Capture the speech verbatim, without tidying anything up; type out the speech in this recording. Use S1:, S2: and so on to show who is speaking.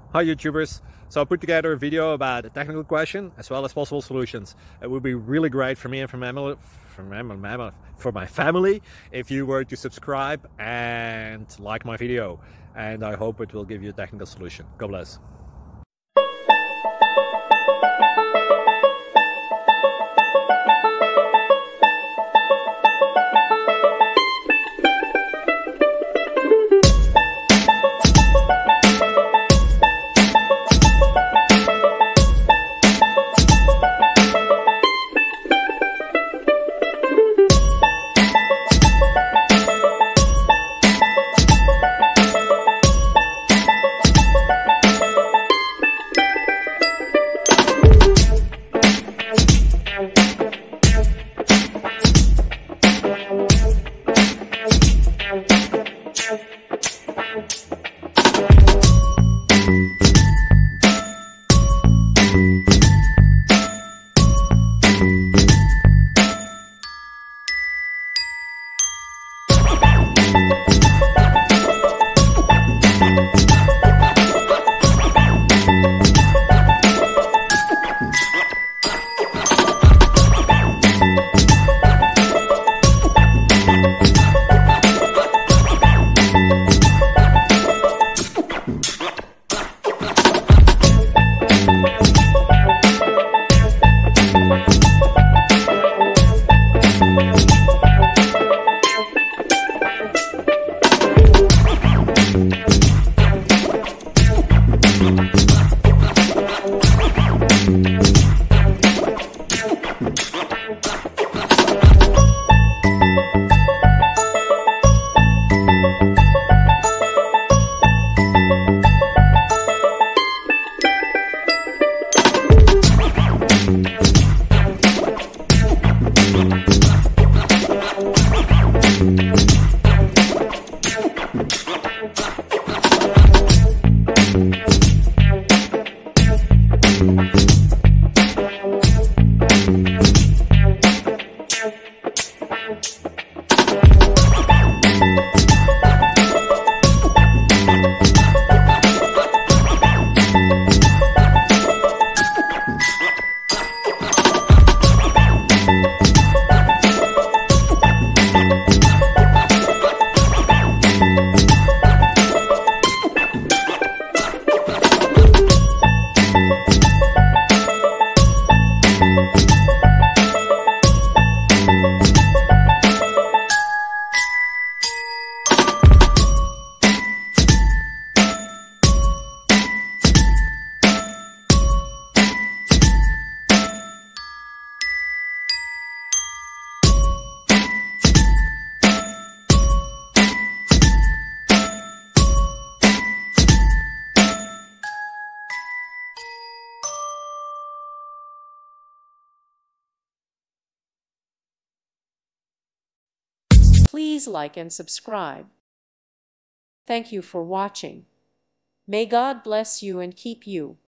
S1: Hi YouTubers! So I put together a video about a technical question as well as possible solutions. It would be really great for me and for my, for my, for my family if you were to subscribe and like my video, and I hope it will give you a technical solution. God bless.
S2: Please like and subscribe. Thank you for watching. May God bless you and keep you.